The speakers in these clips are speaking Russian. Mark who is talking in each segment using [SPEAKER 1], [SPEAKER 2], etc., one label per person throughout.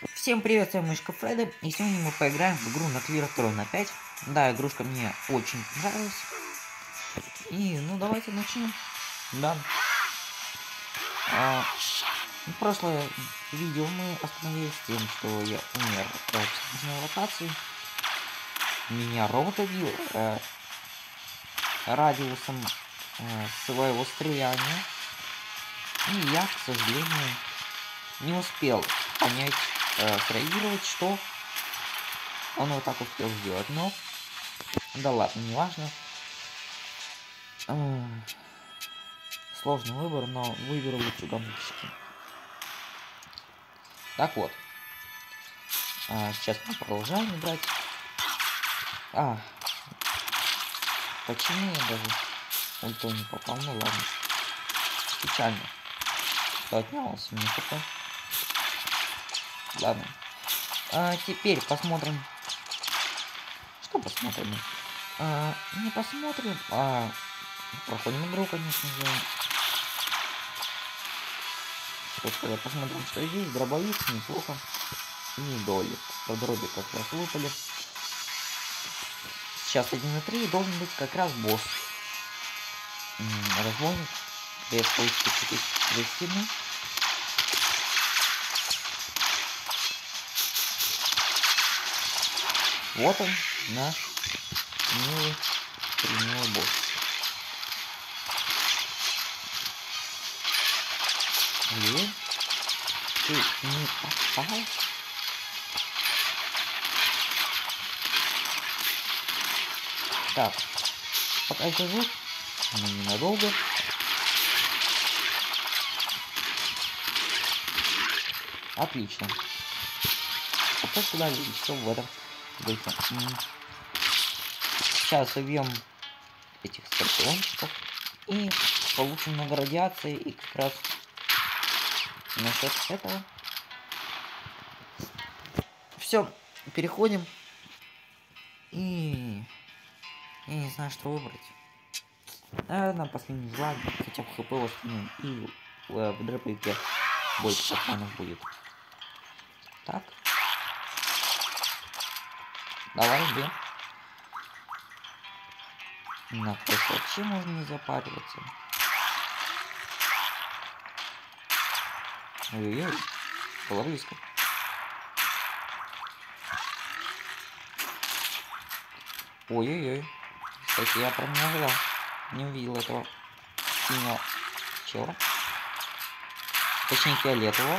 [SPEAKER 1] Всем привет, я Мышка Фреда, и сегодня мы поиграем в игру на Clear Throne 5. Да, игрушка мне очень понравилась. И, ну, давайте начнем. Да. В прошлое видео мы остановились тем, что я умер в одной локации. Меня робот убил радиусом своего стреляния. И я, к сожалению, не успел понять, среагировать, что он вот так успел сделать. Но, да ладно, не важно. Сложный выбор, но выберу лучше гамбургерский. Так вот. Сейчас мы продолжаем играть. Почему я даже ультой не попал? Ну ладно. Печально. Что отнялся мне хп. Ладно. Теперь посмотрим. Что посмотрим? Не посмотрим, проходим игру, конечно же. Что сказать, посмотрим, что здесь. Дробовик, неплохо. И долик. Дроби как раз выпали. Сейчас 1-3 должен быть как раз босс. Разбойник. Без получки 4 стены. Вот он, наш милый босс. И ты не попал? Так, пока я живу, но ненадолго. Отлично. А то сюда все в этом духе. Сейчас убьем этих скорпиончиков и получим много радиации, и как раз насчет этого. Все, переходим. И я не знаю, что выбрать. Наверное, последний злак, хотя бы хп восстановим, и в дропике больше патронов будет. Так. Давай, где? На просто вообще можно не запариваться. Ой-ой-ой, было близко. Ой-ой-ой. Кстати, я прям не ожидал. Не увидел этого синего чела. Точнее, фиолетового.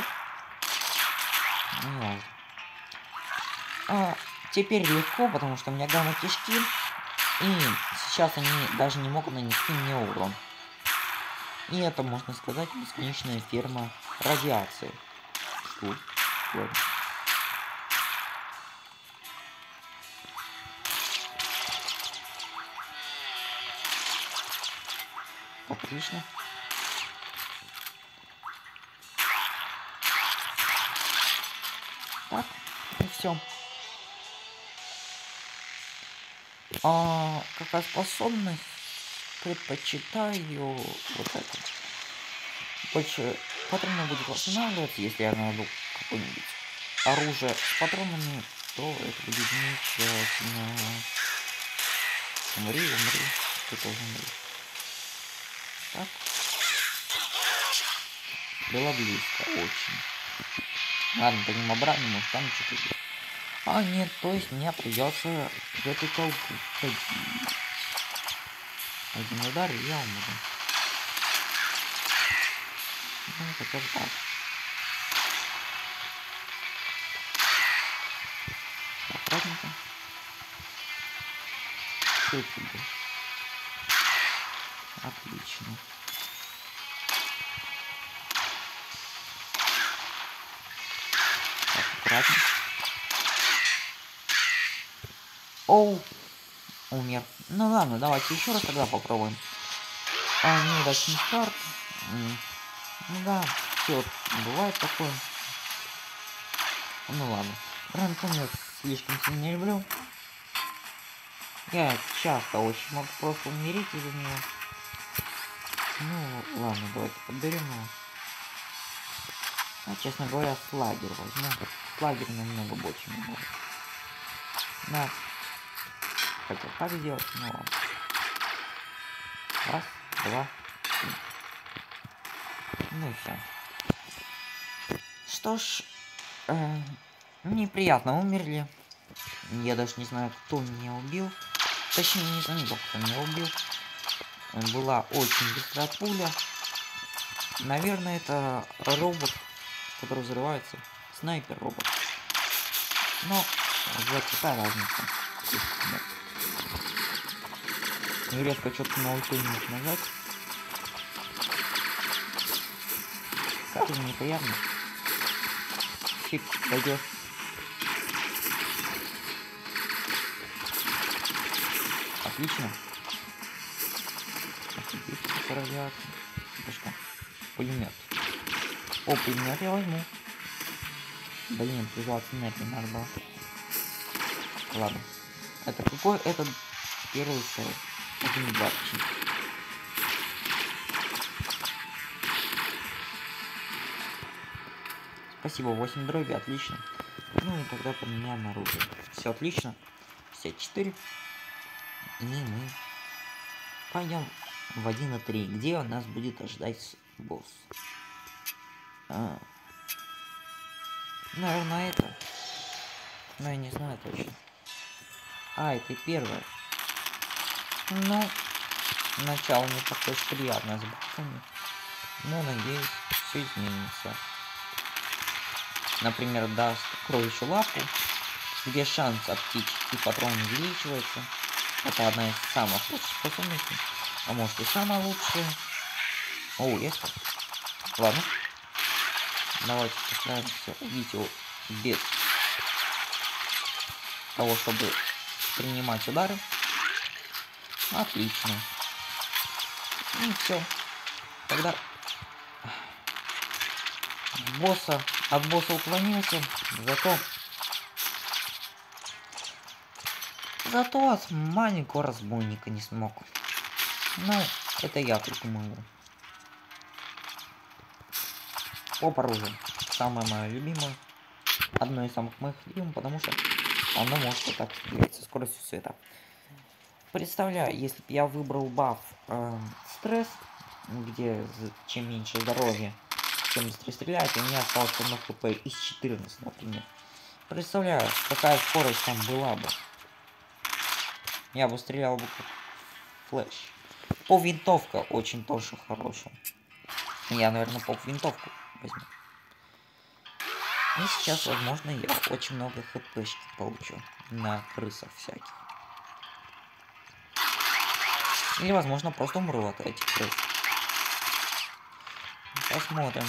[SPEAKER 1] Не важно. Теперь легко, потому что у меня гамма-кишки. И сейчас они даже не могут нанести мне урон. И это, можно сказать, бесконечная ферма радиации. Что? Ладно. Отлично. Так, и все. Какая способность? Предпочитаю вот это. Больше патроны будет восстанавливаться, если я найду какое-нибудь оружие с патронами, то это будет замечательно. Умри, ты тоже умри. Так. Было близко, очень. Ладно, пойдем обратно, может там что-то есть. Нет, то есть мне придется в эту толпу ходить. Один удар, и я умру. Ну, хотя бы так. Аккуратненько. Что тебе? Отлично. Так, аккуратно. Оу! Умер. Ну ладно, давайте еще раз тогда попробуем. Неудачный старт. Ну да, все, бывает такое. Ну ладно. Ранком я слишком сильно не люблю. Я часто очень могу просто умереть из-за него. Ну ладно, давайте подберем его. Честно говоря, слагер возьму. лагерь намного больше не может. Да. Хотел так сделать, но ладно. Раз, два, три. Ну и все. Что ж, неприятно умерли. Я даже не знаю, кто меня убил. Точнее, не знаю, кто меня убил. Была очень быстрая пуля. Наверное, это робот, который взрывается. Снайпер-робот. Но вот какая разница. Резко что-то на ульту не мог нажать. Как же неприятно. Фиг, пойдет. Отлично. Это что? Пулемет. О, пулемет я возьму. Блин, призываться энергии надо было. Ладно. Это какой? Это первый, второй. Это не 20. Спасибо, 8 дроби, отлично. Ну и тогда поменяем оружие. Все отлично. 54. И мы пойдем в 1.3, где у нас будет ожидать босс. Наверное, это. Но я не знаю точно. Это первое. Ну, начало не такое уж приятное с боссами. Но надеюсь, все изменится. Например, даст кроличью лапу, где шанс от птички и патрон увеличивается. Это одна из самых лучших способностей. А может и самая лучшая. О, есть. Ладно. Давайте постараемся убить его без того, чтобы принимать удары. Отлично. И все. Тогда от босса уклонился, зато от маленького разбойника не смог. Ну, это я только могу. Поп оружие. Самое мое любимое. Одно из самых моих любимых, потому что оно может вот так стрелять со скоростью света. Представляю, если бы я выбрал баф стресс, где чем меньше здоровья, тем быстрее стрелять, у меня осталось одно хп из 14, например. Представляю, какая скорость там была бы. Я бы стрелял бы как флэш. Поп-винтовка очень тоже хорошая. Я, наверное, поп-винтовку возьму. И сейчас, возможно, я очень много хпшки получу на крысах всяких. Или, возможно, просто умру от этих крыс. Посмотрим.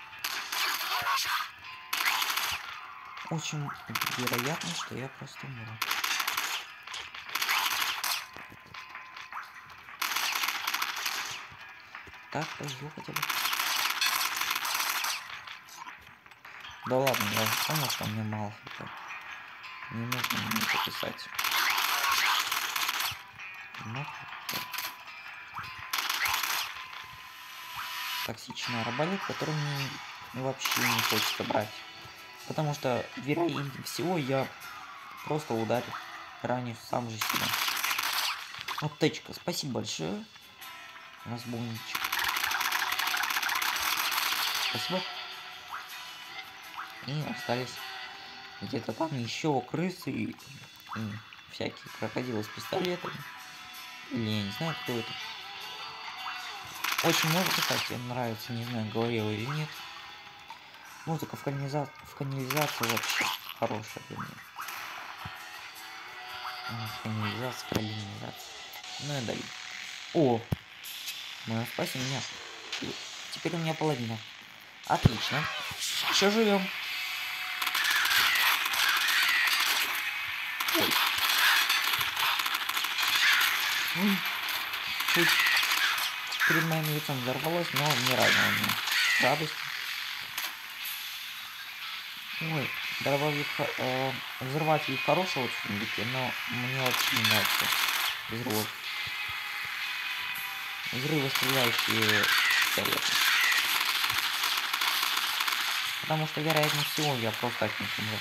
[SPEAKER 1] Очень вероятно, что я просто умру. Так, пойду хотя бы. Да ладно, я уже понял, что мне мало хп. Не нужно мне это писать. Но... Токсичный арбалет, который мне вообще не хочется брать. Потому что, вероятнее всего, я просто ударю ранее сам же себя. Аптечка, спасибо большое. Разбойничек. Спасибо. И остались где-то там еще крысы и всякие крокодилы с пистолетами. Или я не знаю, кто это. Очень музыка, кстати, нравится, не знаю, говорила или нет. Музыка в канализации вообще хорошая для меня. Канализация. Ну и далее. О! Ну, спаси меня. Теперь у меня половина. Отлично. Еще живем. Ой. Чуть перед моим лицом взорвалось, но не ранило меня. Радость. Ой, дробовик, взрыватель хорошего цветника, но мне вообще не нравится взрыв. Взрывы, стреляющие пистолеты. Потому что, вероятнее всего, я просто от них умру.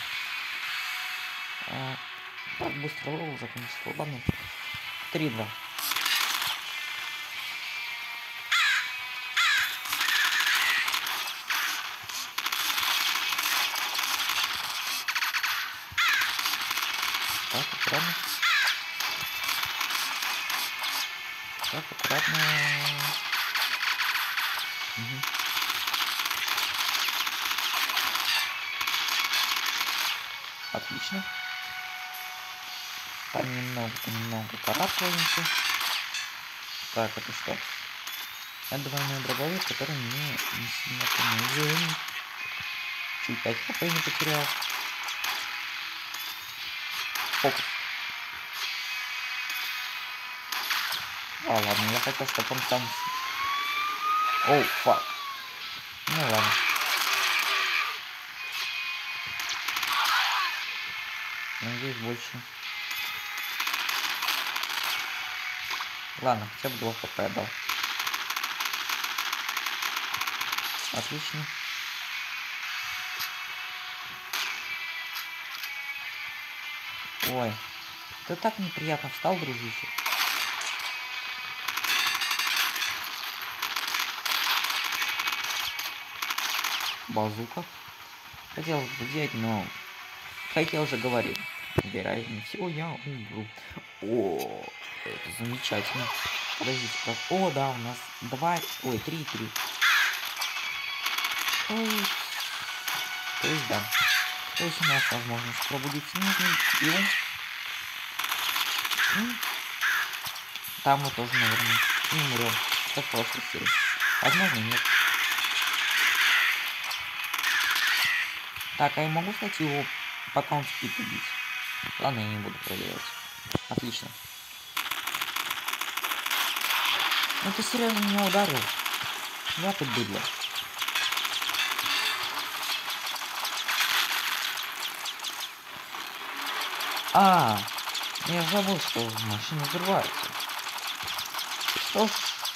[SPEAKER 1] Так быстро лову закончился. Ладно. 3-2. Так, аккуратно. Так, аккуратно. Угу. Отлично. Понемногу карабкаемся. Так, это что? Это двойной дробовик, который мне не сильно нужен. Чуть 5 хп не потерял. Фокус. Ладно, я хотел, чтобы он там... Оу, фак. Ну ладно. Надеюсь, больше. Ладно, хотя бы 2 хп дал. Отлично. Ой, ты так неприятно встал, дружище. Базука. Хотел взять, но... Как я уже говорил, вероятнее всего я умру. О, это замечательно. Подождите, как... О, да, у нас 2... Ой, 3-3. Ой. То есть, да. То есть у нас возможность пробудить снежный биом. Там мы тоже, наверное, не умрем. Как в прошлой серии. Возможно, нет. Так, а я могу, кстати, его пока он спит убить? Ладно, я не буду проверять. Отлично. Ну ты серьезно меня ударил? Я тут быдло. Я забыл, что машина взрывается. Что ж,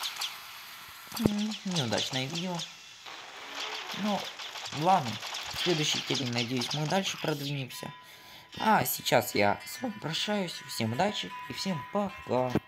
[SPEAKER 1] неудачное видео. Ну, ладно. В следующей серии, надеюсь, мы дальше продвинемся. А сейчас я с вами прощаюсь. Всем удачи и всем пока.